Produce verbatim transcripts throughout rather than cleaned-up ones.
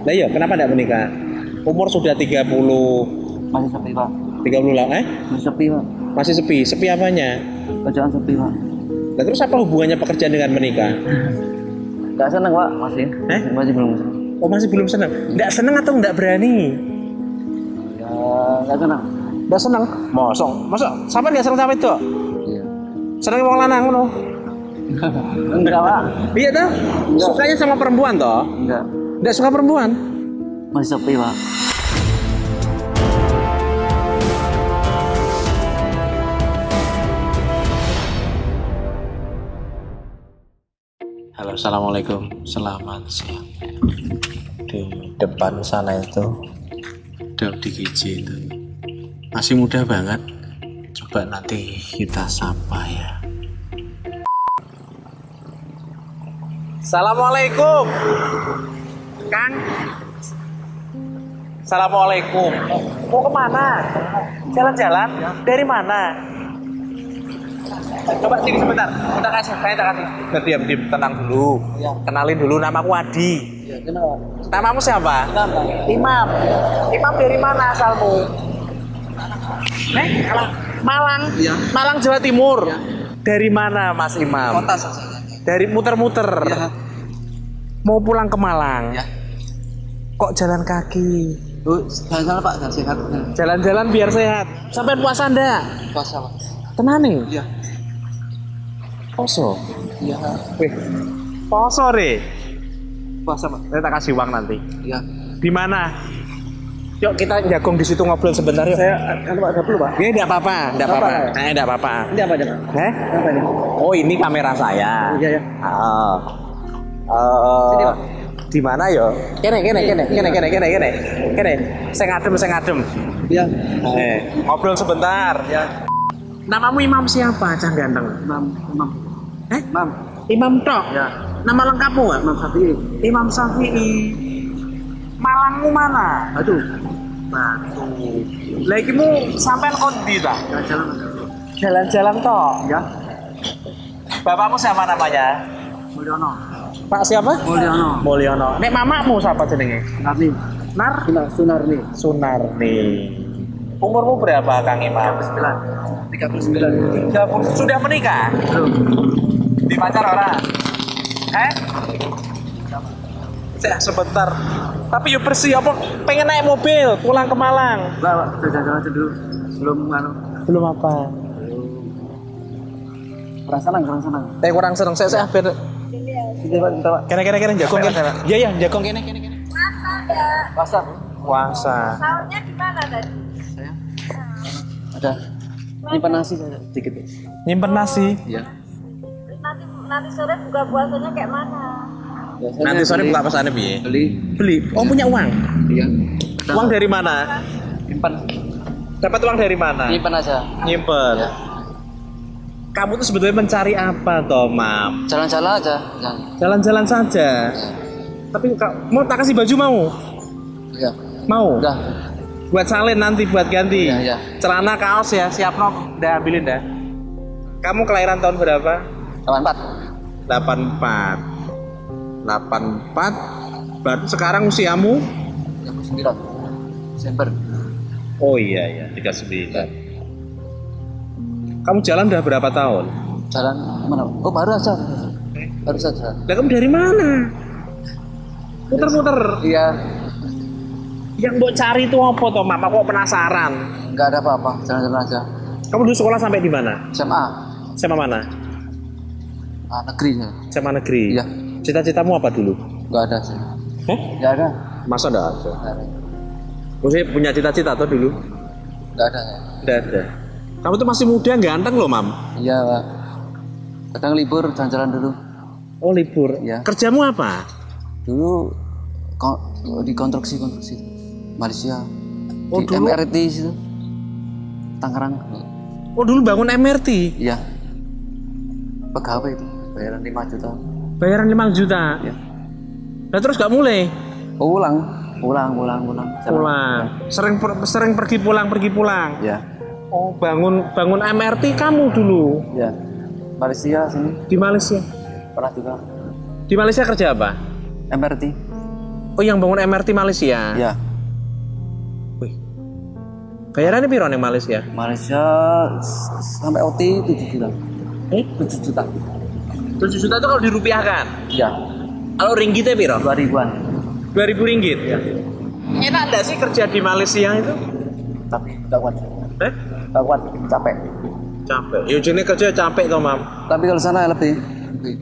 Lah iya, kenapa tidak menikah? Umur sudah tiga puluh. Masih sepi Pak. tiga puluh lah, eh? Masih sepi Pak. Masih sepi. Sepi apanya? Kerjaan sepi Pak. Nah, terus apa hubungannya pekerjaan dengan menikah? Gak seneng Pak, masih. Eh? Masih belum seneng. Oh, masih belum senang. Tidak senang atau tidak berani? Ya, gak seneng. Tidak senang. Mosok. Mosok. Sampai nggak senang sama itu? Iya. Senang wong lanang loh. Enggak Pak. Iya toh? Sukanya sama perempuan toh? Enggak. Tidak suka perempuan? Masih sepi Pak. Halo, assalamualaikum. Selamat siang. Di depan sana itu, Dam D K J itu masih muda banget. Coba nanti kita sapa ya. Assalamualaikum, Kang. Assalamualaikum. Mau kemana? Jalan-jalan? Dari mana? Coba sini sebentar. Kita kasih, saya tak kasih. Berdiam, diam, tenang dulu. Ya. Kenalin dulu, namaku Adi. Ya, kenapa? Namamu siapa? Imam Pak. Imam. Imam dari mana asalmu? Eh, Malang. Malang. Iya. Malang Jawa Timur. Ya. Dari mana Mas Imam? Kota saja. Dari muter-muter. Ya. Mau pulang ke Malang. Ya. Kok jalan kaki? Oh, jalan-jalan Pak, jangan sehat. Jalan-jalan biar sehat. Sampai puasa ndak? Puasa Pak. Tenang nih. Iya. Poso. Iya. Wih. Poso re. Puasa Pak. Saya tak kasih uang nanti. Iya. Di mana? Yuk kita jagong di situ ngobrol sebentar yuk. Saya kan Pak, ada perlu Pak. Ini enggak apa-apa, enggak Apa, apa-apa. ya? Eh, enggak apa-apa. Ini apa aja Pak? Eh? Apa ini? Oh, ini kamera saya. Iya ya. Oh. Oh. Sini, Pak. Di mana yo? Kene kene kene kene kene kene kene. Kene. Saya ngadem, saya ngadem. Iya. Eh, ngobrol sebentar. Ya. Namamu Imam siapa, Cang Ganteng? Imam, Imam. Eh? Imam. Imam Tok. Ya. Nama lengkapmu enggak? Imam Syafi'i. Imam Syafi'i. Malangmu mana? Aduh. Batu. Lagi mu sampean kondi ta? Jalan-jalan. Jalan-jalan toh. Ya. Bapakmu siapa namanya? Mulyono. Pak siapa? Mulyono. Mulyono. Nek mamamu siapa jenenge? Sunarni. Nar Sunar, Sunarni. Sunarni. Umurmu berapa Kang Imam? Sembilan. Tiga puluh sembilan. tiga puluh. Sudah menikah? Belum. Di pacar orang? Eh? Saya sebentar. Tapi yuk bersih apa? Pengen naik mobil pulang ke Malang. Enggak Pak, saya jalan-jalan aja dulu. Belum anu. Belum apa? Kurang senang, kurang senang. Eh kurang seneng saya saya biar Ini Pak, bentar Pak. kene kene kene jagong kene. Iya ya jagong kene kene kene. Masa ada? Pasar. Puasa. Sahurnya di mana tadi? Saya. Ada. Nyimpan nasi saya sedikit. Nyimpen nasi. Iya. Nanti nanti sore buka puasanya kayak mana? Biasanya Nanti sore beli- buka pesannya piye? Beli. Beli. Oh punya uang. Iya. Uang dari mana? Simpan. Dapat uang dari mana? Simpan aja. Nyimpen. Ya. Kamu tuh sebetulnya mencari apa toh, Mam? Jalan-jalan aja. Jangan. Jalan-jalan saja. Ya. Tapi ka- mau tak kasih baju mau? Iya. Mau? Udah. Buat salin nanti buat ganti. Iya, iya. Celana kaos ya, siap no. Udah ambilin dah. Kamu kelahiran tahun berapa? delapan empat. delapan empat. delapan empat. Berarti sekarang usiamu? tiga puluh sembilan. Desember. Oh iya iya, tiga puluh sembilan. Kamu jalan udah berapa tahun? Jalan mana? Oh, baru aja. Baru saja. Lah kamu dari mana? Muter-muter. Iya. Yang mau cari itu apa toh, Mama? Kok penasaran? Enggak ada apa-apa. Jalan-jalan aja. Kamu dulu sekolah sampai di mana? S M A. Sama mana? Ah, negeri ya. Sama negeri. Iya. Cita-citamu apa dulu? Enggak ada sih. Hah? Enggak ada. Masa enggak ada? Enggak ada. Maksudnya punya cita-cita atau dulu? Enggak ada ya. Enggak ada. Kamu tuh masih muda, ganteng loh, Mam. Iya, Pak. Kadang libur jalan-jalan dulu. Oh, libur. Iya. Kerjamu apa? Dulu ko- di konstruksi-konstruksi Malaysia. Oh, Di dulu? M R T situ. Tangerang. Oh, dulu bangun M R T. Iya. Pegawai itu, bayaran lima juta. Bayaran lima juta. Iya. Nah, terus gak mulai? Pulang, pulang, pulang, pulang. Jalan. Pulang. Sering per- sering pergi pulang, pergi pulang. Iya. Oh, bangun bangun M R T kamu dulu Iya. Malaysia sini di Malaysia. pernah juga. Di Malaysia kerja apa? M R T. Oh, yang bangun M R T Malaysia? Ya. Wih. Bayarannya piro nih Malaysia? Malaysia sampai O T tujuh juta. Eh? tujuh juta. tujuh juta itu kalau dirupiahkan? Ya. Kalau ringgitnya piro? dua ribuan. dua ribu ringgit? Ya. Enak enggak sih kerja di Malaysia itu? Tapi gak kuat. Eh? Gak kuat, capek. Capek. Ya jenis kerja capek toh, Mam. Tapi kalau sana lebih, lebih.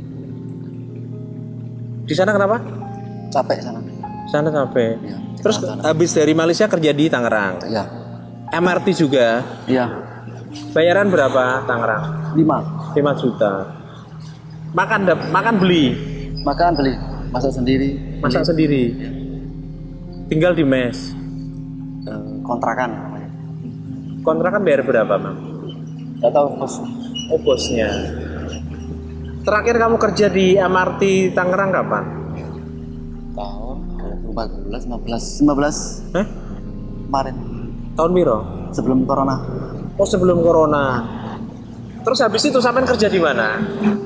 Di sana kenapa? Capek sana. Sana capek. Ya, Terus sana. habis dari Malaysia kerja di Tangerang. Ya. M R T juga. Iya. Bayaran berapa Tangerang? lima. lima juta. Makan dap- makan beli, Makan beli, masak sendiri. masak beli. sendiri. Tinggal di mes. Eh, kontrakan namanya. Kontrakan bayar berapa, Mam? Gak tahu bos. Oh, bosnya. Terakhir kamu kerja di M R T Tangerang kapan? Tahun dua ribu empat belas, lima belas, lima belas Hah? kemarin Tahun piro? sebelum corona. Oh, sebelum corona. Terus habis itu sampai kerja di mana?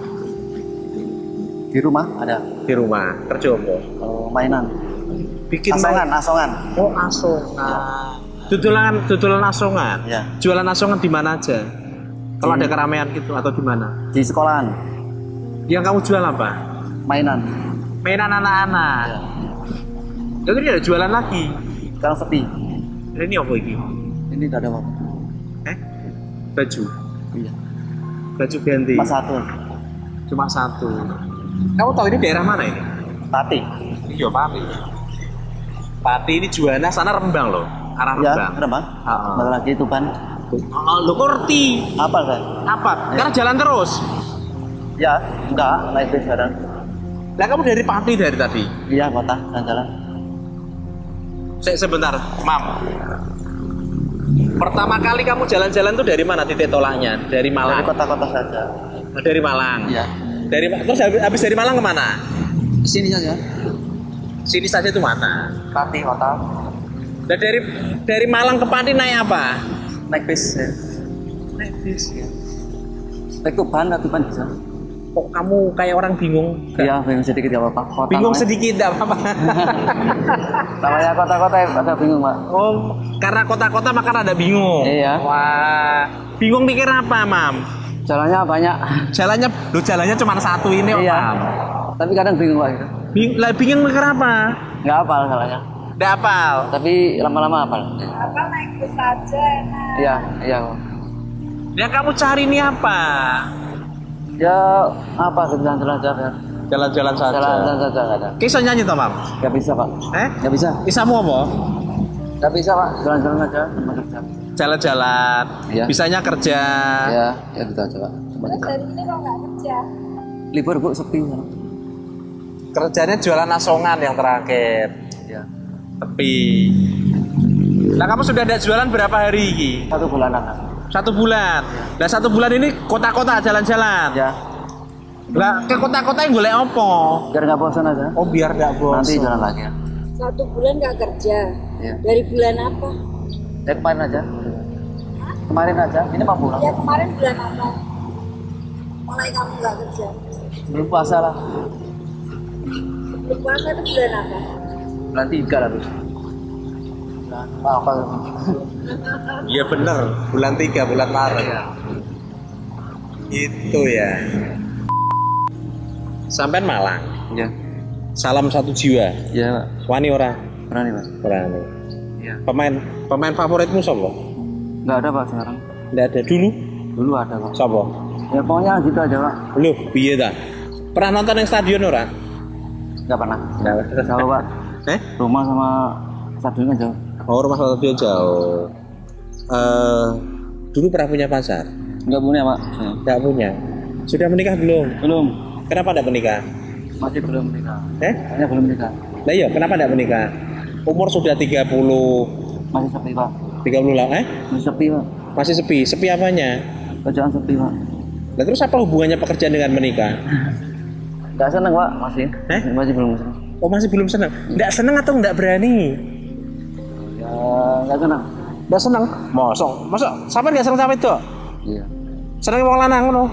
Di rumah ada Di rumah. Kerja apa? eh, mainan. Bikin Asongan, main- asongan. Oh, asongan. Dudulan, dudulan asongan. Ya. Jualan asongan di mana aja? Kalau ada keramaian gitu atau di mana? Di sekolahan, Yang kamu jual apa? mainan. Mainan anak-anak. Ya. Jadi ada jualan lagi. Sekarang sepi. Ini apa ini? Ini gak ada apa. Eh? Baju. Iya. Baju ganti. Cuma satu. Cuma satu. Kamu tahu ini daerah mana ini? Pati. Iya, Pati. Pati ini Juwana, sana Rembang loh. Arah Ya, Rembang. ada bang. Ah, ah. Ada lagi Tuban. Oh, lo ngerti. Apa kan? Apa? Karena jalan terus. Ya, enggak. Naik bis sekarang. Lah kamu dari Pati dari tadi? Iya, kota jalan-jalan. Se sebentar, Mam. Pertama kali kamu jalan-jalan tuh dari mana titik tolaknya? Dari Dari Malang. kota-kota saja. Dari Malang. Iya. Dari terus habis, habis dari Malang kemana? Sini saja. Sini saja itu mana? Pati kota. Nah, dari dari Malang ke Pati naik apa? Naik bis. Ya. Naik bis. Ya. Naik Tuban, naik Tuban bisa. Kok kamu kayak orang bingung? Iya, bingung sedikit ya apa-apa. Kota Bingung namanya. sedikit enggak apa-apa. Namanya kota-kota ya, agak bingung, Pak. Oh, karena kota-kota maka ada bingung. Iya. Wah, bingung mikir apa, Mam? Jalannya banyak. Jalannya, lu jalannya cuma satu ini, oh, Iya. Mam. Tapi kadang bingung, Pak. Gitu. Bing, lah bingung mikir apa? Nggak hafal salahnya. Nggak hafal. Tapi lama-lama hafal. Apa naik bus aja enak. Iya, iya. Pak. Yang kamu cari ini apa? Ya apa jalan-jalan saja ya. Jalan-jalan saja. Jalan-jalan saja nggak ada. Kisah nyanyi toh, Mam? Nggak bisa, Pak. Eh? Nggak bisa. Kisahmu apa? Nggak bisa, Pak. Jalan-jalan aja tempat kerja. Jalan-jalan. Iya. Bisanya kerja. Ya, ya gitu aja, Pak. Tempat Terus kerja. dari ini kok nggak kerja? Libur, Bu, sepi. Kerjanya jualan asongan yang terakhir. Ya. Tepi. Nah, kamu sudah ada jualan berapa hari ini? Satu bulanan. Satu bulan. Nah, satu bulan ini kota-kota jalan-jalan. Ya. Lah, ke kota-kota yang boleh opo? Biar nggak bosan aja. Oh, biar nggak bosan. Nanti jalan lagi ya. Satu bulan nggak kerja. Iya. Dari bulan apa? Ya kemarin aja. Kemarin aja. Ini mau pulang. Ya kemarin bulan apa? Mulai kamu nggak kerja. Belum puasa lah. Belum puasa itu bulan apa? Bulan tiga lah, Bu. Bulan apa? Iya bener, bulan tiga, bulan Maret. Itu ya. Sampai Malang. Ya. Salam satu jiwa. Ya, Pak. Wani ora? Berani, Pak. Berani. Iya. Pemain pemain favoritmu siapa? Nggak ada, Pak, sekarang. Nggak ada dulu. Dulu ada, Pak. Siapa? Ya pokoknya gitu aja, Pak. Loh, piye ta? Pernah nonton yang stadion ora? Nggak pernah. Nggak. Jauh, Pak. Eh? Rumah sama stadion kan jauh. Oh, rumah stadion jauh. Eh, dulu pernah punya pacar? Nggak punya, Pak. Nggak punya. Sudah menikah belum? Belum. Kenapa tidak menikah? Masih belum menikah. Eh? Hanya belum menikah. Nah iya, kenapa tidak menikah? Umur sudah tiga puluh, Masih sepi, Pak. tiga puluh lah, eh? Masih sepi, Pak. Masih sepi. Sepi apanya? Kerjaan sepi, Pak. Nah, terus apa hubungannya pekerjaan dengan menikah? Nggak seneng, Pak. Masih. Eh? Masih belum seneng. Oh, masih belum senang. Nggak senang atau nggak berani? Ya, nggak seneng. Nggak senang. Mosok, mosok. Sampai nggak senang sampai itu? Iya. Senang wong lanang loh.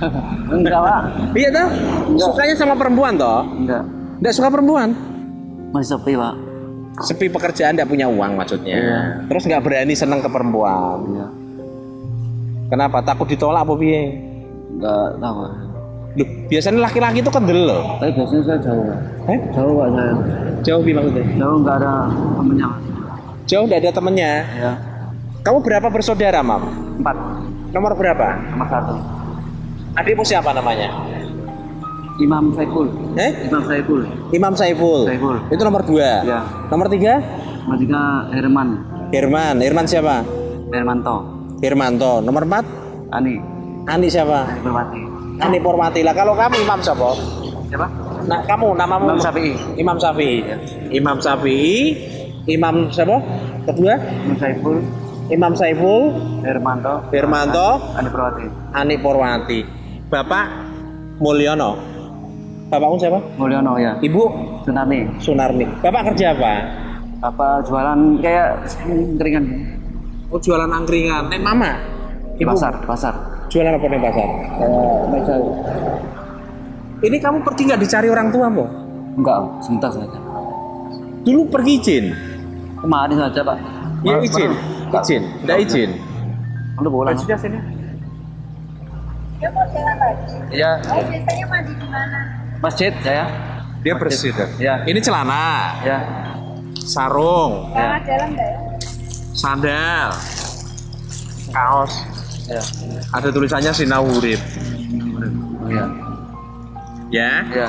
Enggak, Pak. Iya toh? Enggak. Sukanya sama perempuan toh? Enggak. Nggak suka perempuan? Masih sepi pak. Sepi pekerjaan, nggak punya uang maksudnya. Iya. Terus nggak berani seneng ke perempuan. Iya. Kenapa? Takut ditolak apa piye? Nggak tahu. Loh, biasanya laki-laki itu kendel loh. Tapi biasanya saya jauh pak. Eh? Jauh pak saya. Jauh bilang maksudnya? Jauh nggak ada temennya. Jauh nggak ada temennya. Ya. Kamu berapa bersaudara, Mam? Empat. Nomor berapa? Nomor satu. Adikmu siapa namanya? Imam Saiful. Eh? Imam Saiful. Imam Saiful. Saiful. Itu nomor dua. Ya. Nomor tiga? Nomor tiga Herman. Herman. Herman siapa? Hermanto. Hermanto. Nomor empat? Ani. Ani siapa? Ani Permati. Ani Pormati. Lah kalau kamu Imam siapa? Siapa? Nah, kamu namamu? Imam Syafi'i. Imam Syafi'i. Imam Syafi'i. Imam siapa? Kedua? Imam Saiful. Imam Saiful. Hermanto. Hermanto. Ani Permati. Ani Pormati. Bapak Mulyono. Bapakmu siapa? Mulyono ya. Ibu Sunarni. Sunarni. Bapak kerja apa? Apa jualan kayak keringan Oh, jualan angkringan. Nek mama? di pasar, pasar. Jualan apa nih pasar? Kayak meja. Ini kamu pergi nggak dicari orang tua, Mo? Enggak, sebentar saja. Dulu pergi izin. Kemarin saja, Pak. Ya Baru- izin. baru- Izin. Nggak izin. Udah pulang. Sudah sini. Dia mau jalan lagi. Iya, Oh, biasanya mandi di mana? masjid saya. Dia bersih. Ya. Ini celana, Ya. sarung, Nah, jalan nggak ya? sandal, kaos. Ya. Ada tulisannya Sinawurip. Oh, iya. Ya. Ya.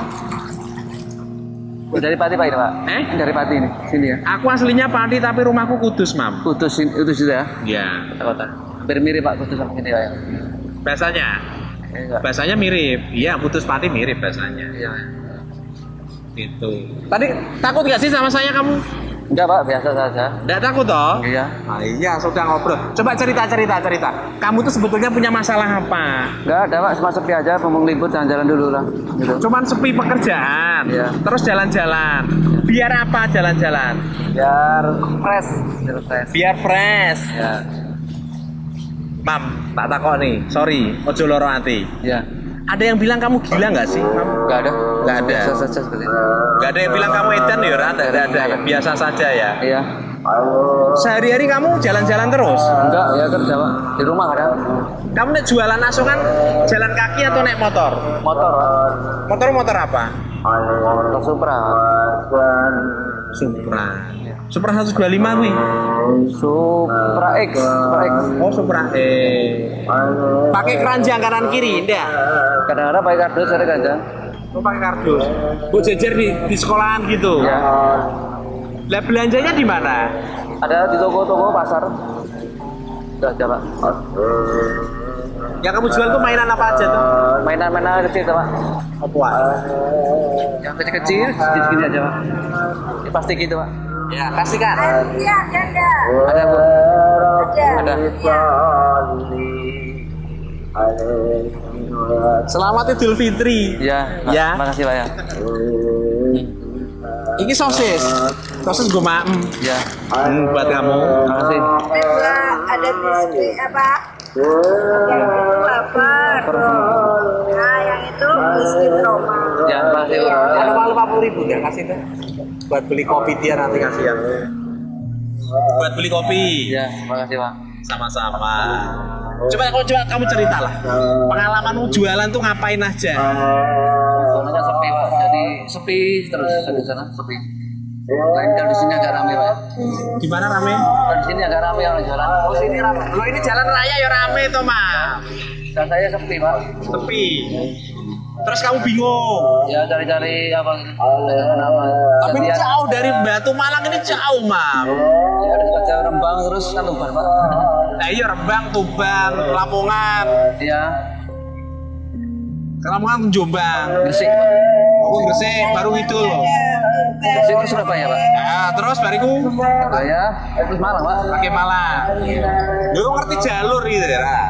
Dari Pati Pak ini, Pak. Eh? Ini dari Pati ini, sini ya. Aku aslinya Pati tapi rumahku Kudus, Mam. Kudus ini, Kudus itu ya. Ya. Kota. Hampir mirip Pak Kudus sama sini Pak ya. Bahasanya. Eh, enggak. Bahasanya mirip. Iya, Kudus Pati mirip bahasanya. Iya. Gitu. Tadi takut nggak sih sama saya kamu? Enggak Pak, biasa saja. Nggak takut toh? Iya. Nah, iya, sudah ngobrol. Coba cerita, cerita, cerita. Kamu tuh sebetulnya punya masalah apa? Enggak ada Pak, cuma sepi aja, ngomong libur jalan-jalan dulu lah. Gitu. Cuman sepi pekerjaan. Iya. Terus jalan-jalan. Biar apa jalan-jalan? Biar fresh, biar fresh. Biar fresh. Ya. Mam, tak takut nih. Sorry, ojo loro ati. Ya. Ada yang bilang kamu gila nggak sih, Mam? Enggak ada. Nggak ada. Biasa saja seperti itu. Nggak ada yang bilang kamu edan ya, Ran? Nggak ada, ada. Biasa saja ya. Iya. Sehari-hari kamu jalan-jalan terus? Enggak, ya kerja Pak. Di rumah kadang. Kamu nek jualan asungan jalan kaki atau naik motor? Motor Pak. Motor motor apa? Motor Supra. Supra. Supra seratus dua puluh lima kuwi. Supra X. Supra X. Oh, Supra. Eh. Pakai keranjang kanan kiri, ndak? Kadang-kadang pakai kardus ada kadang. Oh, pakai kardus. Bu jejer di, di sekolahan gitu. Ya. Lah belanjanya di mana? Ada di toko-toko pasar. Enggak ada Pak. Yang kamu jual tuh mainan apa aja tuh? Mainan-mainan kecil tuh, Pak. Apa? Yang kecil-kecil, segini aja Pak. Ini pasti gitu Pak. Ya, kasihkan. Iya, ada. Ada Bu. Ada. Ada. Iya. Selamat Idul Fitri. Iya. Pak. Ya. Makasih Pak ya. Ini sosis. Sosis gue maem. Iya. Hmm, buat kamu. Makasih. Ada ada biskuit apa? Yang itu apa? Nah, yang itu biskuit Roma. Ya, makasih Pak. Ada uang lima puluh ribu ya kasih deh. Buat beli kopi dia nanti kasih ya. Buat beli kopi. Iya, makasih Pak. Sama-sama. Coba kalau coba kamu cerita lah. Pengalamanmu jualan tuh ngapain aja? Soalnya sepi Pak. Jadi sepi terus di sana sepi. Lain kalau di sini agak rame Pak. Gimana rame? Kalau di sini agak rame orang jualan. Oh sini rame. Lo ini jalan raya ya rame tuh mah. Dan saya sepi Pak. Sepi. Terus kamu bingung. Ya cari-cari apa gitu. Dagangan apa. Tapi ini Gantian. jauh dari Batu Malang ini jauh, Mam. Ya ada kerja Rembang terus kan Tuban Pak. Nah iya Rembang, Tuban, Lamongan. Iya. Lamongan Jombang. Gresik Pak. Aku Gresik, baru itu loh. Gresik itu Surabaya Pak. Nah, terus bariku Surabaya, eh, terus Malang Pak. pakai Malang. Lu ngerti jalur gitu ya? Ra?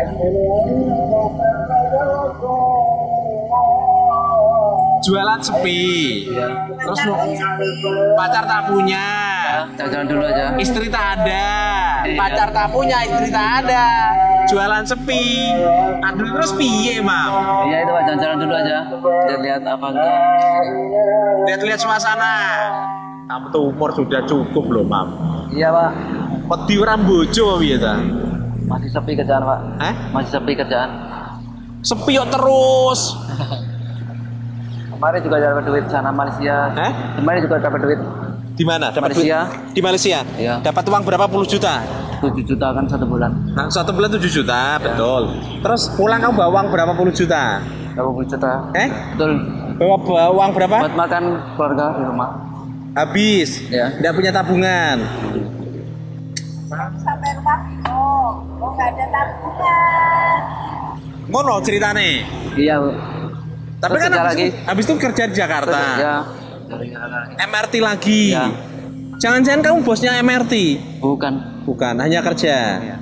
Jualan sepi. Terus mau pacar tak punya. Jalan-jalan dulu aja. Istri tak ada. Iya. Pacar tak punya, istri tak ada. Jualan sepi. Aduh terus piye, Mam? Iya itu Pak, jalan-jalan dulu aja. Lihat-lihat apa gitu. Lihat-lihat suasana. Kamu tuh umur sudah cukup loh, Mam. Iya pak. Wedi ora bojo piye ta? Masih sepi kerjaan pak. Eh? Masih sepi kerjaan. Sepi kok terus. Kemarin juga dapat duit sana Malaysia. Eh? Kemarin juga dapat duit Di mana? Dapat Malaysia. duit? Di Malaysia. Iya. Dapat uang berapa puluh juta? tujuh juta kan satu bulan. Nah, satu bulan tujuh juta, betul. Terus pulang kamu bawa uang berapa puluh juta? dua puluh juta. Eh? Betul. Bawa, bawa uang berapa? Buat makan keluarga di rumah. Habis. Ya. Tidak punya tabungan. Sampai rumah oh, oh nggak ada tabungan. Ngono ceritane. Iya bu. Tapi Terus kan kerja habis, lagi. habis itu kerja di Jakarta. Ya. M R T lagi. Ya. Jangan-jangan kamu bosnya M R T? Bukan. Bukan, hanya kerja. Ya.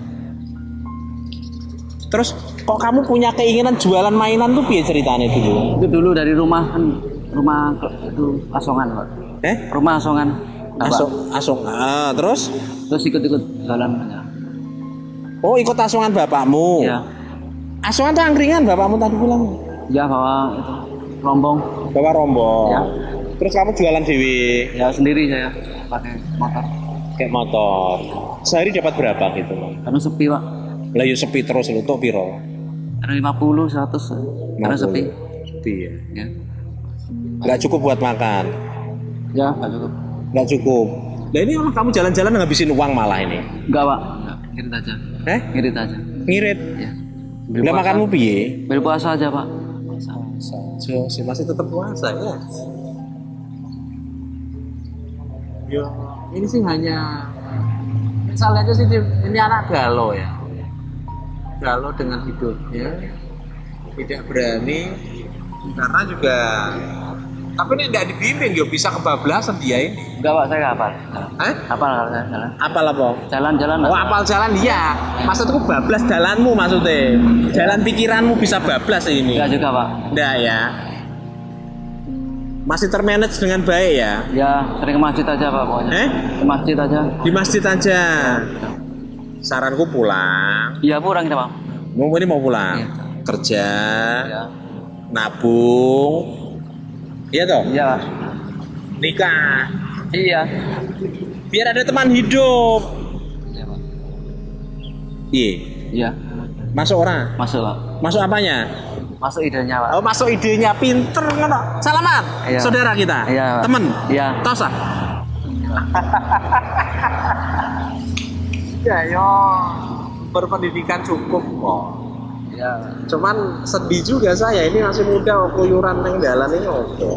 Terus kok kamu punya keinginan jualan mainan tuh piye ceritanya dulu? Itu dulu dari rumah kan rumah itu asongan pak. Eh? Rumah asongan. Nah, Pak. Asong, asong. Ah, terus? Terus ikut-ikut jalan. Ya. Oh, ikut asongan bapakmu. Ya. Asongan tuh angkringan bapakmu tadi bilang. Ya bawa itu rombong. Bawa rombong. Ya. Terus kamu jualan dewi? Ya sendiri saya pakai motor. Kayak motor. Sehari dapat berapa gitu? Karena sepi pak. Lah yo sepi terus lu tuh piro? Karena lima puluh, seratus. Karena sepi. Sepi ya. Ya. Nggak cukup buat makan. Ya nggak cukup. Nggak cukup. Nah ini malah kamu jalan-jalan ngabisin uang malah ini. Enggak pak. Ngirit aja. Eh? Ngirit aja. Ngirit. Ya. Lah makanmu piye? Beli puasa aja pak. Saja sih masih tetap puasa ya. Yo, ini sih hanya misalnya aja sih ini anak galau ya. Galau dengan hidupnya. Tidak berani karena juga tapi ini tidak dibimbing ya bisa kebablasan dia ini. Enggak pak, saya nggak hafal. Hah? Hafal kalau saya jalan. Apal apa? Jalan-jalan. Oh apal jalan dia. Maksudku bablas jalanmu maksudnya. Jalan pikiranmu bisa bablas ini. Enggak juga pak. Enggak ya. Masih termanage dengan baik ya. Ya sering ke masjid aja pak pokoknya. Eh? Ke masjid aja. Di masjid aja. Saranku pulang. Iya pulang kita pak. Mau ini mau pulang. Iya. Kerja. Iya. Nabung. Iya toh? Iya. Nikah. Iya. Biar ada teman hidup. Iya pak. Iya. Iya. Masuk orang. Masuk pak. Masuk apanya? Masuk idenya pak. Oh masuk idenya pinter ngono. Salaman. Iya. Saudara kita. Iya. Temen. Iya. Tos ah. Ya yo. Berpendidikan cukup kok. Iya. Cuman sedih juga saya ini masih muda keluyuran neng dalan ini opo.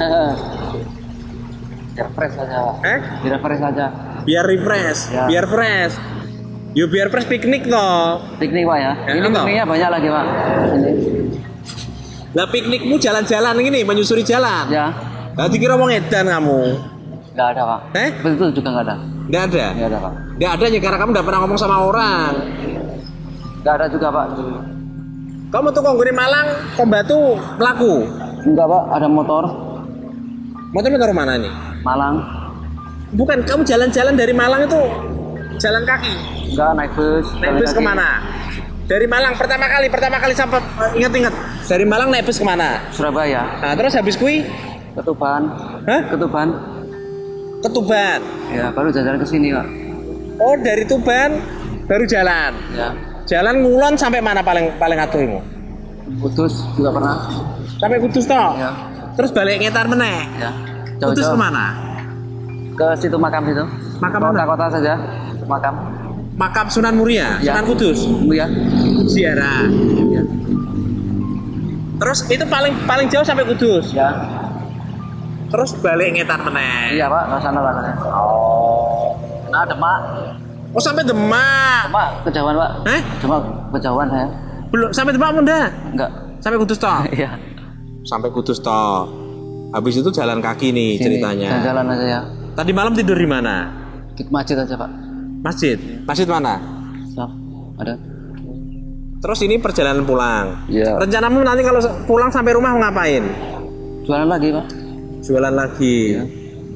Biar fresh aja pak. Eh? Biar fresh aja. Biar refresh, Ya. biar fresh. Yo biar fresh piknik toh. Piknik pak ya. Ya, Ini toh. pikniknya banyak lagi pak. Ini. Lah piknikmu jalan-jalan ini menyusuri jalan. Ya. Lah dikira mau ngedan kamu. Nggak ada pak. Eh? Betul juga nggak ada. Nggak ada. Nggak ada pak. Nggak ada ya karena kamu nggak pernah ngomong sama orang. Nggak ada juga pak. Kamu tuh kongguri Malang, Kombatu pelaku. Enggak pak. Ada motor. Motor motor mana nih? Malang. Bukan, kamu jalan-jalan dari Malang itu jalan kaki. Enggak naik bus. Naik bus kemana? Dari Malang pertama kali, pertama kali sampai ingat-ingat. Dari Malang naik bus kemana? Surabaya. Nah, terus habis kui? Ketuban. Hah? Ketuban. Ke Tuban. Ya baru jalan ke sini pak. Oh, dari Tuban baru jalan. Ya. Jalan ngulon sampai mana paling paling atuhmu? Kudus juga pernah. Sampai Kudus toh. Ya. Terus balik ngetar meneh. Ya. Kudus Jauh-jauh. kemana? Ke situ makam situ. Makam mana? Kota-kota saja. Makam. Makam Sunan Muria, Ya. Sunan Kudus. Ya. Ziarah. Ya. Terus itu paling paling jauh sampai Kudus. Ya. Terus balik ngetar meneh. Iya pak. Ke sana pak. Oh. Nah Demak. Oh sampai Demak. Demak kejauhan pak. Eh? Demak kejauhan saya. Belum sampai Demak Bunda. Enggak. Sampai Kudus toh. Iya. Sampai Kudus toh. Habis itu jalan kaki nih Sini, ceritanya. Jalan aja ya. Tadi malam tidur di mana? Di masjid aja pak. Masjid. Masjid mana? So, ada. Terus ini perjalanan pulang. Iya. Rencanamu nanti kalau pulang sampai rumah mau ngapain? Jualan lagi pak. Jualan lagi. Iya.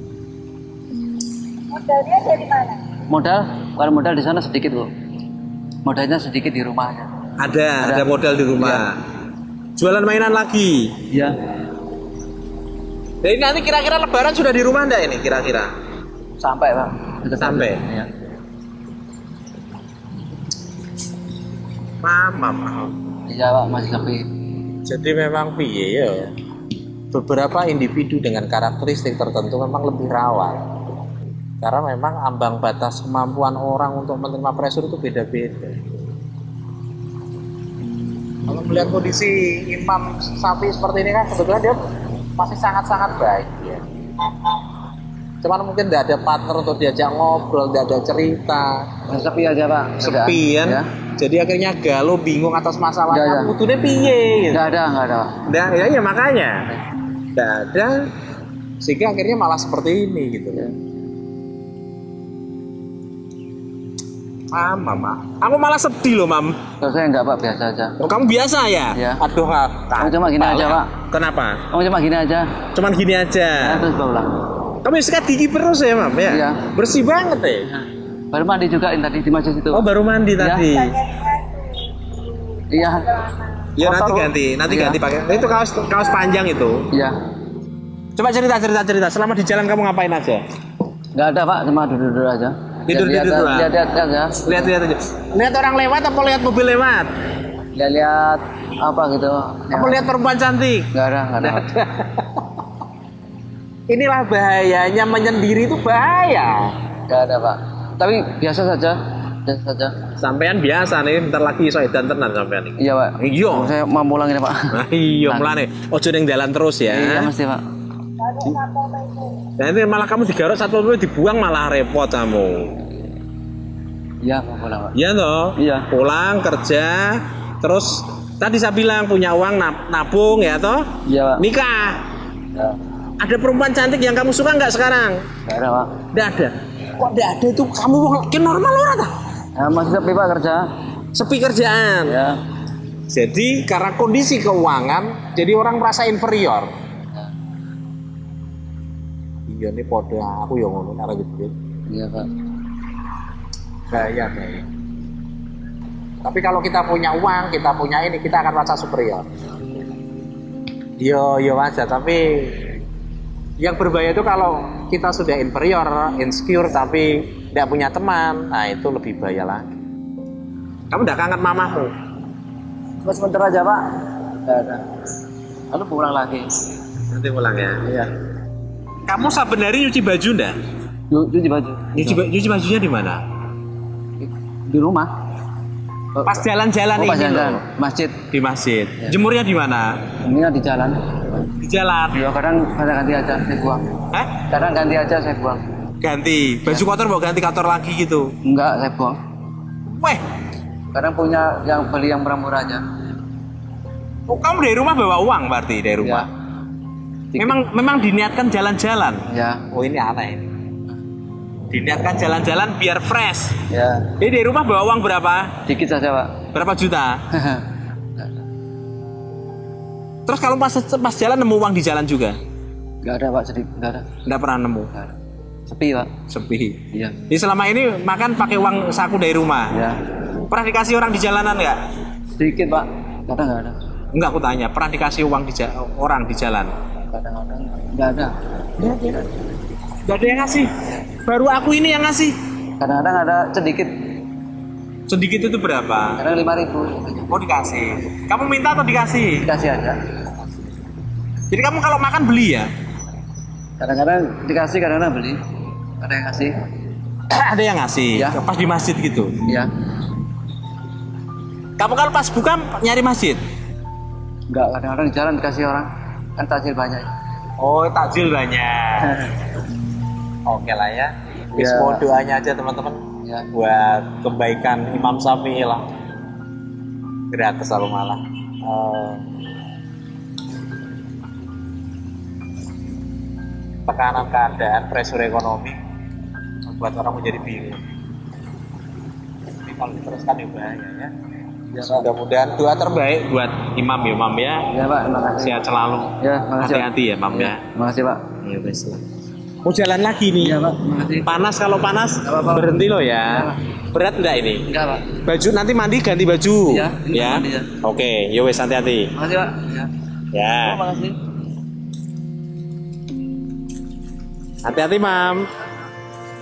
Modalnya dari mana? Modal, kalau modal di sana sedikit bu. Modalnya sedikit di rumahnya. Ada, ada, Ada. modal di rumah. Jualan mainan lagi. Iya. Jadi nanti kira-kira Lebaran sudah di rumah enggak ini kira-kira? Sampai Pak. Sudah Sampai? Ya. Mama, mama. Iya Pak, masih sepi. Jadi memang piye ya. Beberapa individu dengan karakteristik tertentu memang lebih rawan. Karena memang ambang batas kemampuan orang untuk menerima pressure itu beda-beda. Kalau melihat kondisi Imam Syafi'i seperti ini kan sebetulnya dia masih sangat-sangat baik ya. Cuman mungkin tidak ada partner untuk diajak ngobrol, tidak ada cerita. Masih sepi aja Pak. Sepi kan? Ya. Jadi akhirnya galau, bingung atas masalahnya. Kudunya piye gitu. Nggak ada, nggak ada. Nah, ya, ya makanya. Nggak ada. Sehingga akhirnya malah seperti ini gitu ya. Mam, mama. Aku malah sedih loh, Mam. Kalau saya enggak Pak, biasa aja. Oh, kamu biasa ya? Ya. Aduh, nggak. Kamu cuma gini aja Pak. Kenapa? Kamu cuma gini aja. Cuman gini aja. Nah, terus pulang. Kamu sikat gigi terus ya, Mam? Ya? Iya. Bersih banget ya? Ya. Baru mandi juga tadi di masjid itu. Oh, baru mandi ya. tadi. Iya. Ya nanti Kotor. ganti, nanti Iya. ganti pakai. Itu kaos kaos panjang itu. Iya. Coba cerita cerita cerita. Selama di jalan kamu ngapain aja? Nggak ada Pak, cuma duduk-duduk aja. Tidur lihat, tidur lihat, lihat, lihat aja. Lihat lihat aja. Lihat orang lewat apa lihat mobil lewat? Lihat, lihat apa gitu. Apa lihat perempuan cantik? Nggak ada, nggak ada. Inilah bahayanya menyendiri itu bahaya. Nggak ada Pak. Tapi biasa saja, biasa saja. Sampean biasa nih, bentar lagi iso edan tenan sampean iki. Iya Pak. Iya. Saya mau pulang ini Pak. Nah, iya mulane ojo ning dalan terus ya. Iya mesti Pak. Nanti malah kamu digaruk satu menit dibuang malah repot kamu. Iya mau pulang Pak. Iya toh? Iya. Pulang kerja terus tadi saya bilang punya uang nab- nabung ya toh? Iya Pak. Nikah. Ya. Ada perempuan cantik yang kamu suka nggak sekarang? Nggak ada Pak. Nggak ada. Kok nggak ada itu kamu makin normal ora ta? Ya, masih sepi Pak kerja. Sepi kerjaan. Ya. Jadi karena kondisi keuangan, jadi orang merasa inferior. Ya. Iya nih podo aku yang ngono cara gitu. Iya Pak. Gaya gaya. Tapi kalau kita punya uang, kita punya ini, kita akan merasa superior. Yo yo aja, tapi yang berbahaya itu kalau kita sudah inferior, insecure, tapi tidak punya teman, nah itu lebih bahaya lagi. Kamu udah kangen mamamu? Cuma sebentar aja Pak. Nggak ada. Lalu pulang lagi. Nanti pulang ya. Iya. Kamu saben hari nyuci baju ndak? Cuci baju. Nyuci, nyuci bajunya di mana? Di rumah. Pas jalan-jalan Oh, pas ini jalan. loh. Masjid. Di masjid. Ya. Jemurnya di mana? Ini kan di jalan. Di jalan. Ya kadang kadang ganti aja saya buang. Hah? Kadang ganti aja saya buang. Ganti. Baju kotor mau ganti kotor lagi gitu. Enggak, saya buang. Weh, Kadang punya yang beli yang murah-murah aja. oh, kamu dari rumah bawa uang berarti dari rumah? Ya. Memang memang diniatkan jalan-jalan. Ya. Oh ini aneh ini. Diniatkan jalan-jalan biar fresh. Ya. Jadi dari rumah bawa uang berapa? Dikit saja Pak. Berapa juta? Terus kalau pas pas jalan nemu uang di jalan juga? Enggak ada Pak, sedikit enggak ada. Nggak pernah nemu. Nggak ada. Sepi Pak. Sepi. Iya. Jadi selama ini makan pakai uang saku dari rumah. Ya. Pernah dikasih orang di jalanan nggak? Sedikit Pak. Kadang enggak ada. Enggak, aku tanya. Pernah dikasih uang di ja- orang di jalan? Kadang-kadang enggak ada. Gak ada yang ngasih. Baru aku ini yang ngasih. Kadang-kadang ada sedikit. Sedikit itu berapa? Kadang lima ribu. Oh dikasih. Kamu minta atau dikasih? Dikasih aja. Jadi kamu kalau makan beli ya? Kadang-kadang dikasih, kadang-kadang beli. Ada yang kasih. Ada yang ngasih. Ya. Pas di masjid gitu. Iya. Kamu kalau pas buka nyari masjid? Enggak, kadang-kadang di jalan dikasih orang. Kan takjil banyak. Oh takjil banyak. Oke lah ya. Bis Ya. mau doanya aja teman-teman. Ya. Buat kebaikan Imam Syafi'i lah. Gratis kalau malah. Eh, tekanan keadaan, pressure ekonomi membuat orang menjadi bingung. Tapi kalau diteruskan ya bahaya ya. Ya, Pak. Mudah-mudahan doa terbaik buat Imam ya, Imam ya. Ya Pak, terima kasih. Sehat selalu. Ya, makasih. Hati-hati ya, Mam ya. Terima kasih Pak. Ya wes lah. Mau jalan lagi nih. Iya Pak, terima kasih. Panas kalau panas Nggak apa-apa. berhenti loh ya. Nggak. Berat enggak ini? Enggak Pak. Baju nanti mandi ganti baju. Iya, ini ya. mandi ya. Oke, ya wes hati-hati. Terima kasih Pak. Ya. Ya. Oh, makasih. Hati-hati, Mam.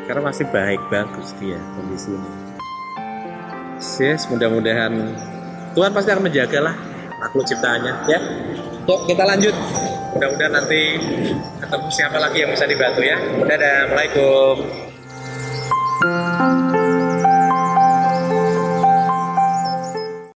karena masih baik, bagus dia kondisi ini. Yes, mudah-mudahan Tuhan pasti akan menjaga lah makhluk ciptaannya ya. Yuk kita lanjut, mudah-mudahan nanti ketemu siapa lagi yang bisa dibantu ya. Dadah, assalamualaikum.